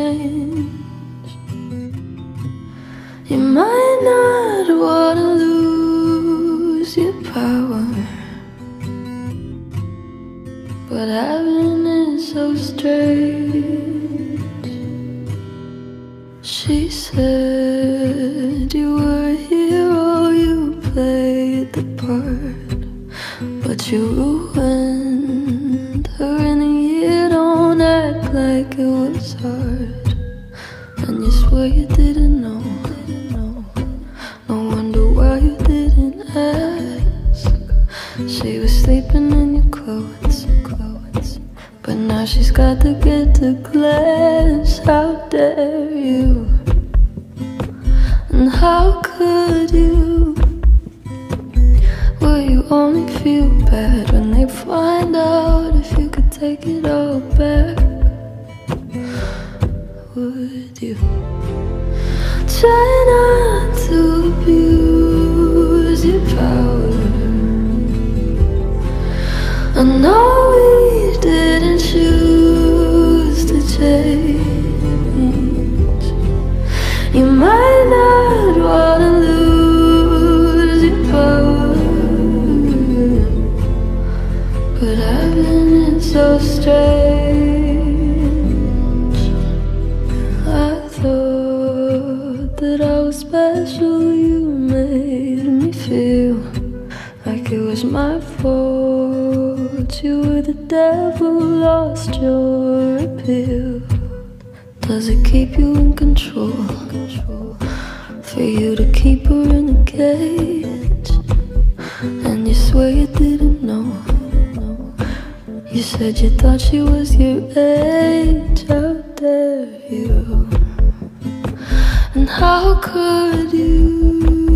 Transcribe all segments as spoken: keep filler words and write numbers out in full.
change. You might not wanna lose your power, but having it so strange. She said you were a hero, you played the part, but you ruined her in a year. Don't act like it was hard, and you swear you didn't know. No wonder why you didn't ask. She was sleeping in your clothes, clothes, but now she's got to get to class. How dare you? And how could you? Will you only feel bad when they find out if you could take it all back? Would you? Try not to abuse your power. I know we didn't choose to change. You might not wanna lose your power, but having it so strange. I thought that I was special. You made me feel like it was my fault. You were the devil, lost your appeal. Does it keep you in control? For you to keep her in a cage, and you swear you didn't know. You said you thought she was your age. How dare you? And how could you?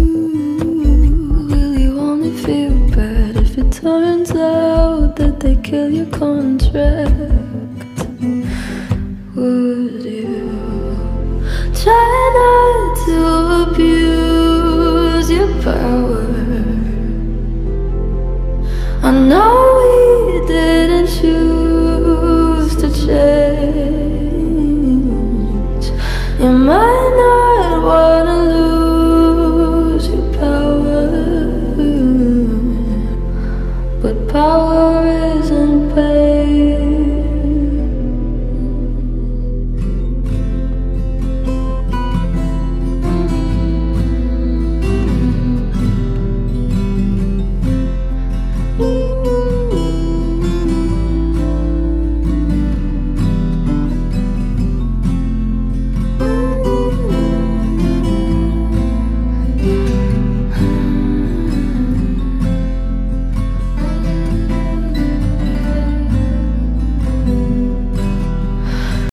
Will you only feel bad if it turns out that they kill your contract?